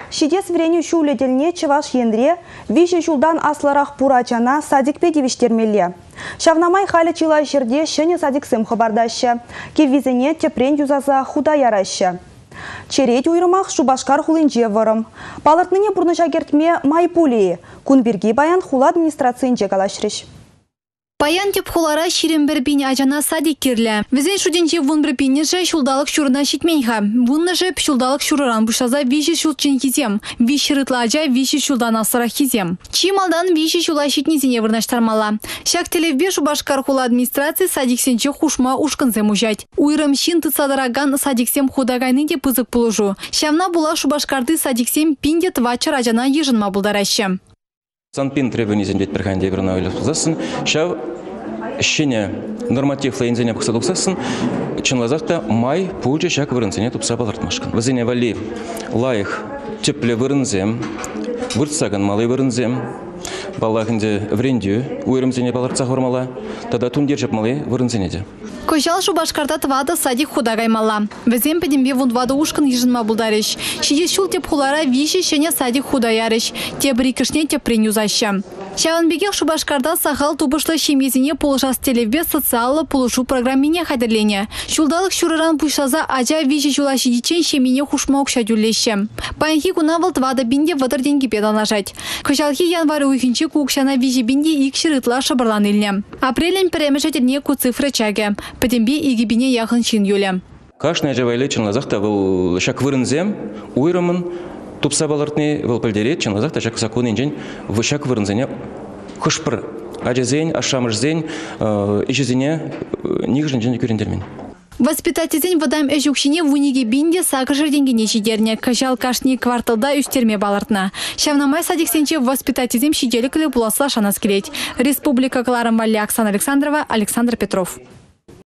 Шидес вреню шулетелне чываш ендре, виші шулдан асларах пурачана садикпе девиштермелле. Шавнамай халі чила жерде шыне садиксым хабардашы. Кевизене тепрен юзаза худа ярашы. Черет уйрымах Шубашкар хулынже вырым. Палыртныне бұрныша кертме майпулии. Кунберги баян хула администрациинже калашрыш. Паян теп хулара ширен бір бейне ажана садик керлі. Візен шуденче вун бір бейне жа шулдалық шурына шитменха. Вунны жа пшулдалық шурыран бұшаза виші шулчын хизем. Виші рытла ажа виші шулдан асыра хизем. Чималдан виші шула шитнезіне вырнаштармала. Шак телевбе Шубашкар хула администрации садиксенче хушма ушкынзем ужать. Уйрым шин тыцадараган садиксем худагайны де пызык пулужу. Шавна була Шубашкарды садиксем пиндет вачар ажана ежынма булдараща. Санпин требований зендет перханде вернаули хузасын. Шав щене норматив лейнзене пахсадуксасын. Чынлазақта май пулча шак вырынзене тупса балартмашкан. Вазене вали лайх тепле вырынзем, выртсаган малый вырынзем. Балахынде врендю уйрымзене балартсақ вырмала. Тада тундержеп малый вырынзенеде. Кожал Шубашкарда твада садик худагаймала. Везем педембе вундвада ушкан ежынма булдарыш. Шиде шул теп хулара виши шене садик худаярыш. Те брикышне те принюзаща. Шаванбегех Шубашкарда сахал тубышлы шемезине полжас телевбе социалы полушу программине хайдерлене. Шулдалық шурыран пушаза ажа виши шула шидичен шемине хушмаук шадюллеще. Паянхи кунавал твада бинде вадыр деньги педалнажать. Кожалхи январы уйхинчи кукшана виши бинде икширытла шабарлан илне. Апрелен перемешательне ку цифры чаге. Педембе игибине яхын чин юле. Кашная жавайле чынлазақта был шак вырынзем, уйрымын тупса балартны был пальдерет, чынлазақта шак законен жен в шак вырынзене хышпыр. Ажезень, ашамышзень, ижезене нигжен жен көрендермен. Воспитательден вадам эжукшине в униге бинде сакыржыр денгене шидерне. Кажал кашни кварталда үстерме балартна. Шавнамай садиксенче воспитательден шиделі кілі буласла шанас келет. Республика Кларам Валли Оксана Александрова, Александр Петров.